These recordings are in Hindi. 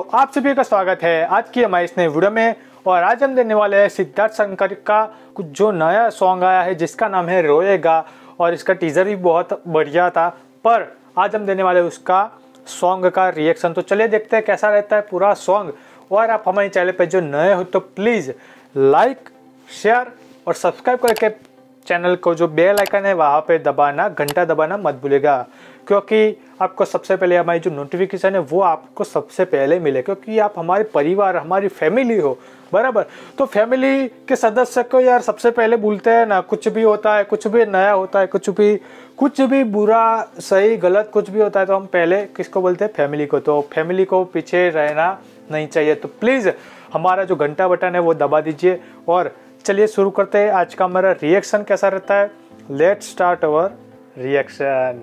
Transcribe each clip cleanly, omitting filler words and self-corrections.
आप सभी का स्वागत है आज की हमारी इस नई वीडियो में। और आज हम देने वाले हैं सिद्धार्थ शंकर का कुछ जो नया सॉन्ग आया है जिसका नाम है रोएगा, और इसका टीजर भी बहुत बढ़िया था। पर आज हम देने वाले उसका सॉन्ग का रिएक्शन। तो चलिए देखते हैं कैसा रहता है पूरा सॉन्ग। और आप हमारे चैनल पर जो नए हो तो प्लीज़ लाइक, शेयर और सब्सक्राइब करके चैनल को जो बेल आइकन है वहाँ पे दबाना, घंटा दबाना मत भूलिएगा, क्योंकि आपको सबसे पहले हमारी जो नोटिफिकेशन है वो आपको सबसे पहले मिले, क्योंकि आप हमारे परिवार, हमारी फैमिली हो, बराबर। तो फैमिली के सदस्य को यार सबसे पहले भूलते हैं ना। कुछ भी होता है, कुछ भी नया होता है, कुछ भी बुरा सही गलत कुछ भी होता है तो हम पहले किसको बोलते हैं? फैमिली को। तो फैमिली को पीछे रहना नहीं चाहिए। तो प्लीज़ हमारा जो घंटा बटन है वो दबा दीजिए। और चलिए शुरू करते हैं आज का हमारा रिएक्शन कैसा रहता है। Let's start our reaction.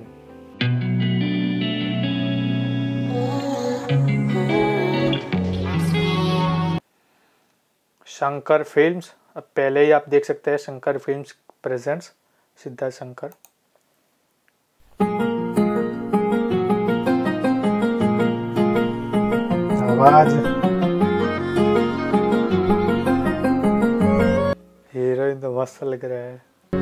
Shankar films, अब पहले ही आप देख सकते हैं शंकर फिल्म्स प्रेजेंट्स सिद्धार्थ शंकर। आवाज, हीरोइन तो मस्त लग रहा है।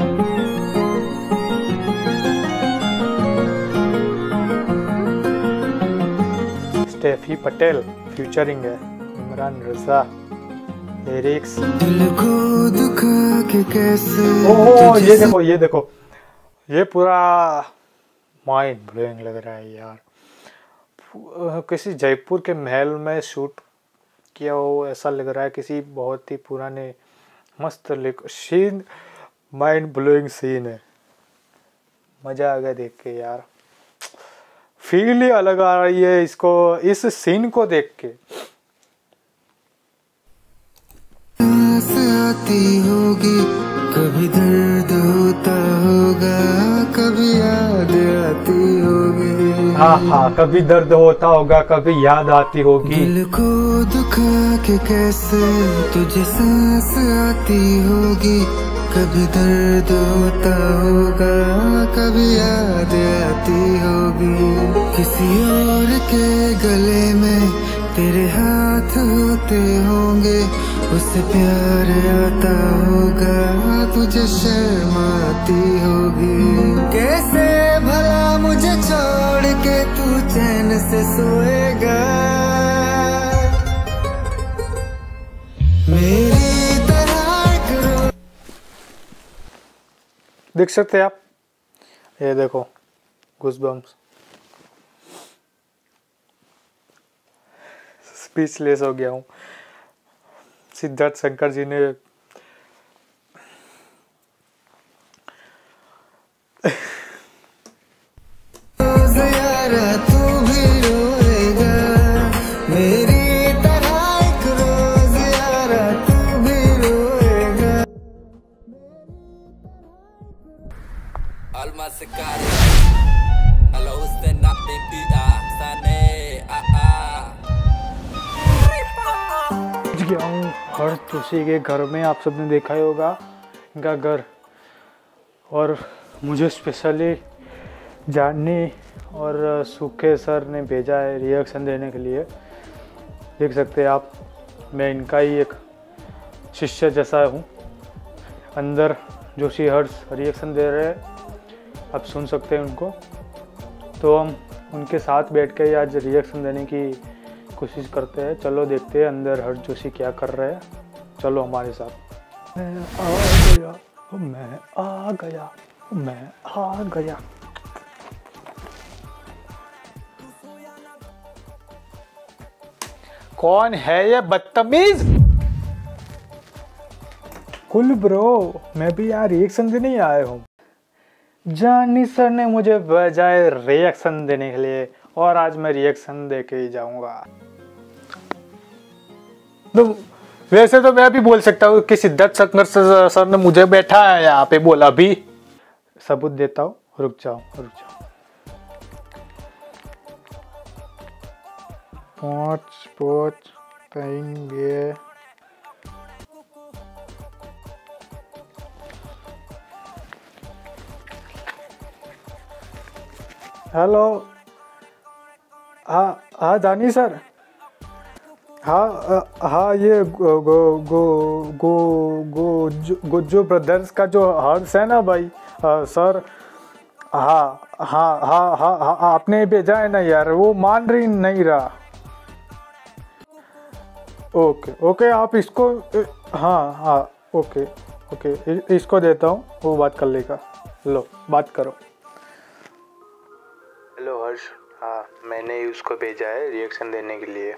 स्टेफी पटेल फ्यूचरिंग है, इमरान रजा। लिरिक्स, दिल को दुखा के कैसे। ओह ये देखो ये पूरा माइंड ब्लोइंग लग रहा है यार। किसी जयपुर के महल में शूट किया हो ऐसा लग रहा है, किसी बहुत ही पुराने मस्त सीन, माइंड ब्लोइंग सीन है। मजा आ गया देख के यार, फील ही अलग आ रही है इसको, इस सीन को देख के। आती होगी कभी दर्द होता होगा, कभी याद आती होगी। हाँ, कभी दर्द होता होगा, कभी याद आती होगी। दिल को दुखा के कैसे तुझे सांस आती होगी, कभी दर्द होता होगा, कभी याद आती होगी। किसी और के गले में तेरे हाथ होते होंगे, उससे प्यार आता होगा, तुझे शर्म आती होगी। कैसे भला मुझे छोड़ के तू चैन से सोएगा, मेरी तरह करो। देख सकते हैं आप, ये देखो गूज़बम्प्स। स्पीचलेस हो गया हूँ। सिद्धार्थ शंकर जी ने तू भी रोएगा, मेरी तरह एक रोज यारा तू भी रोएगा। गया हूँ हर्ष जोशी के घर में। आप सबने देखा ही होगा इनका घर, और मुझे स्पेशली जाननी और सुखे सर ने भेजा है रिएक्शन देने के लिए। देख सकते हैं आप, मैं इनका ही एक शिष्य जैसा हूँ। अंदर जोशी हर्ष रिएक्शन दे रहे हैं, आप सुन सकते हैं उनको। तो हम उनके साथ बैठ के आज रिएक्शन देने की कोशिश करते हैं। चलो देखते हैं अंदर हर्ष जोशी क्या कर रहे हैं। चलो हमारे साथ। मैं आ गया, मैं आ गया, मैं आ गया। कौन है ये बदतमीज? कुल ब्रो, मैं भी यहाँ रिएक्शन देने ही आया हूँ। जानी सर ने मुझे भेजा है रिएक्शन देने के लिए, और आज मैं रिएक्शन दे के ही जाऊंगा। तो वैसे तो मैं भी बोल सकता हूँ कि सिद्धार्थ शंकर सर ने मुझे बैठा है यहाँ पे बोला। भी सबूत देता हूँ, रुक जाओ। पोच कहेंगे। हेलो, हाँ दानी सर, हाँ ये जो ब्रदर्स का जो हर्ष है ना भाई, सर, हाँ हाँ हाँ हाँ हाँ आपने भेजा है ना यार, वो मान रही नहीं रहा। ओके ओके आप इसको, हाँ हाँ ओके ओके इसको देता हूँ, वो बात कर लेगा। लो बात करो। हेलो हर्ष, हाँ मैंने ही उसको भेजा है रिएक्शन देने के लिए।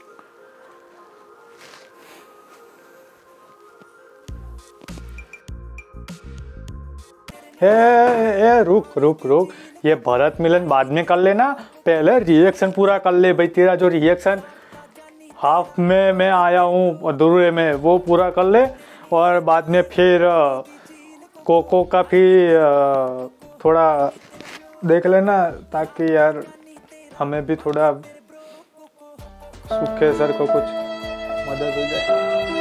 रुक रुक रुक, ये भरत मिलन बाद में कर लेना, पहले रिएक्शन पूरा कर ले भाई। तेरा जो रिएक्शन हाफ में मैं आया हूँ अधूरे में, वो पूरा कर ले, और बाद में फिर कोको का भी थोड़ा देख लेना, ताकि यार हमें भी थोड़ा सूखे सर को कुछ मदद हो जाए।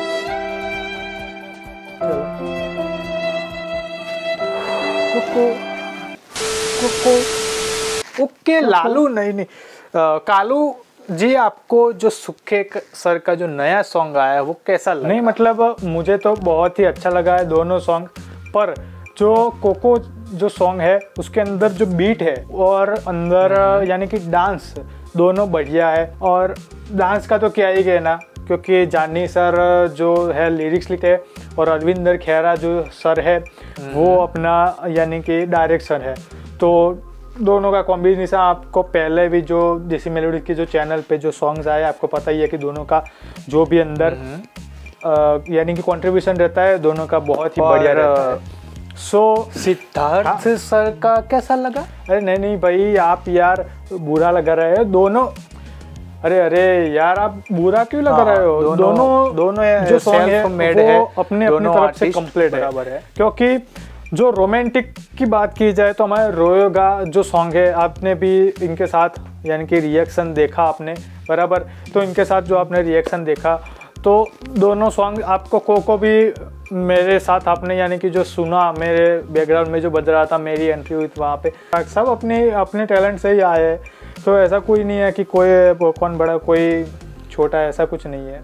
कोको ओके लालू नहीं कालू जी, आपको जो सूखे सर का जो नया सॉन्ग आया है वो कैसा लगा? नहीं मतलब मुझे तो बहुत ही अच्छा लगा है दोनों सॉन्ग, पर जो कोको जो सॉन्ग है उसके अंदर जो बीट है और अंदर यानी कि डांस दोनों बढ़िया है। और डांस का तो क्या ही कहना, क्योंकि जानी सर जो है लिरिक्स लिखे और अरविंदर खेरा जो सर है वो अपना यानी कि डायरेक्शन है, तो दोनों का कॉम्बिनेशन आपको पहले भी जो देसी मेलोडी की जो चैनल पे जो सॉन्ग्स आए आपको पता ही है कि दोनों का जो भी अंदर यानी कि कंट्रीब्यूशन रहता है दोनों का बहुत ही बढ़िया रहता है। सिद्धार्थ सर का कैसा लगा? अरे नहीं भाई, आप यार बुरा लगा रहे हो दोनों। अरे यार आप बुरा क्यों लगा रहे हो? दोनों जो सॉन्ग है वो अपने तरफ से कंप्लीट है, क्योंकि जो रोमांटिक की बात की जाए तो हमारे रोएगा जो सॉन्ग है, आपने भी इनके साथ यानी कि रिएक्शन देखा आपने बराबर, तो इनके साथ जो आपने रिएक्शन देखा तो दोनों सॉन्ग आपको कोको भी मेरे साथ आपने यानी कि जो सुना, मेरे बैकग्राउंड में जो बज रहा था, मेरी एंट्री हुई थी वहाँ पे, सब अपने टैलेंट से ही आए हैं, तो ऐसा कोई नहीं है कि कोई कौन बड़ा कोई छोटा, ऐसा कुछ नहीं है।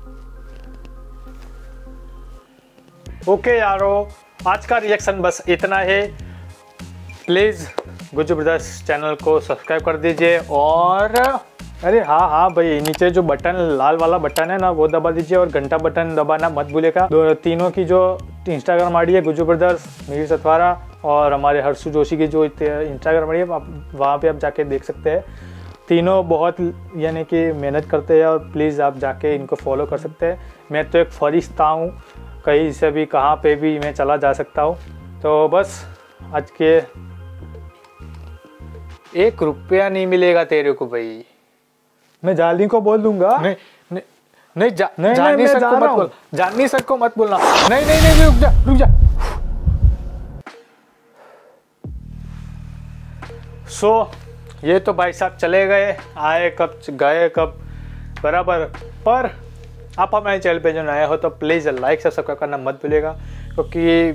ओके यारो, आज का रिएक्शन बस इतना है। प्लीज़ गुज्जू ब्रदर्स चैनल को सब्सक्राइब कर दीजिए, और अरे हाँ भाई, नीचे जो बटन लाल वाला बटन है ना वो दबा दीजिए, और घंटा बटन दबाना मत भूलिएगा। तीनों की जो इंस्टाग्राम आईडी है गुज्जू ब्रदर्स, मीर सतवारा, और हमारे हर्षु जोशी की जो इंस्टाग्राम आईडी है वहाँ पे आप जाके देख सकते हैं। तीनों बहुत यानी कि मेहनत करते हैं, और प्लीज़ आप जाके इनको फॉलो कर सकते हैं। मैं तो एक फरिश्ता हूँ, कहीं से भी कहाँ पे भी मैं चला जा सकता हूँ। तो बस आज के 1 रुपया नहीं मिलेगा तेरे को भाई। मैं जाली को बोल दूंगा। नहीं जानी सर को मत बोल, जानी सर को मत बोलना। नहीं रुक जा। ये तो भाई साहब चले गए, आए कब गए कब बराबर। पर आप हमारे चैनल पे जो नए हो तो प्लीज़ लाइक से सब्सक्राइब करना मत भूलिएगा, क्योंकि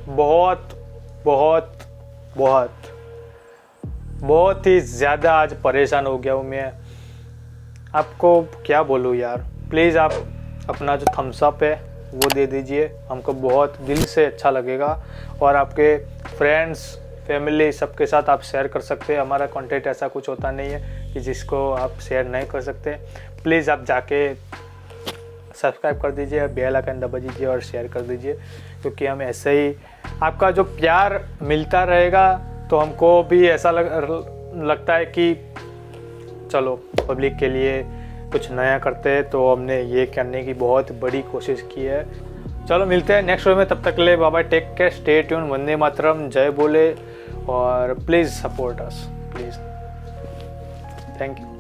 बहुत ही ज़्यादा आज परेशान हो गया हूँ मैं। आपको क्या बोलूँ यार, प्लीज़ आप अपना जो थम्स अप है वो दे दीजिए, हमको बहुत दिल से अच्छा लगेगा। और आपके फ्रेंड्स फैमिली सबके साथ आप शेयर कर सकते हैं। हमारा कंटेंट ऐसा कुछ होता नहीं है कि जिसको आप शेयर नहीं कर सकते। प्लीज़ आप जाके सब्सक्राइब कर दीजिए, बेल आइकन दबा दीजिए और शेयर कर दीजिए, क्योंकि हम ऐसे ही आपका जो प्यार मिलता रहेगा तो हमको भी ऐसा लगता है कि चलो पब्लिक के लिए कुछ नया करते हैं। तो हमने ये करने की बहुत बड़ी कोशिश की है। चलो मिलते हैं नेक्स्ट वीडियो में, तब तक के लिए bye bye, take care, stay tune, वंदे मातरम, जय बोले, और please support us please. Thank you.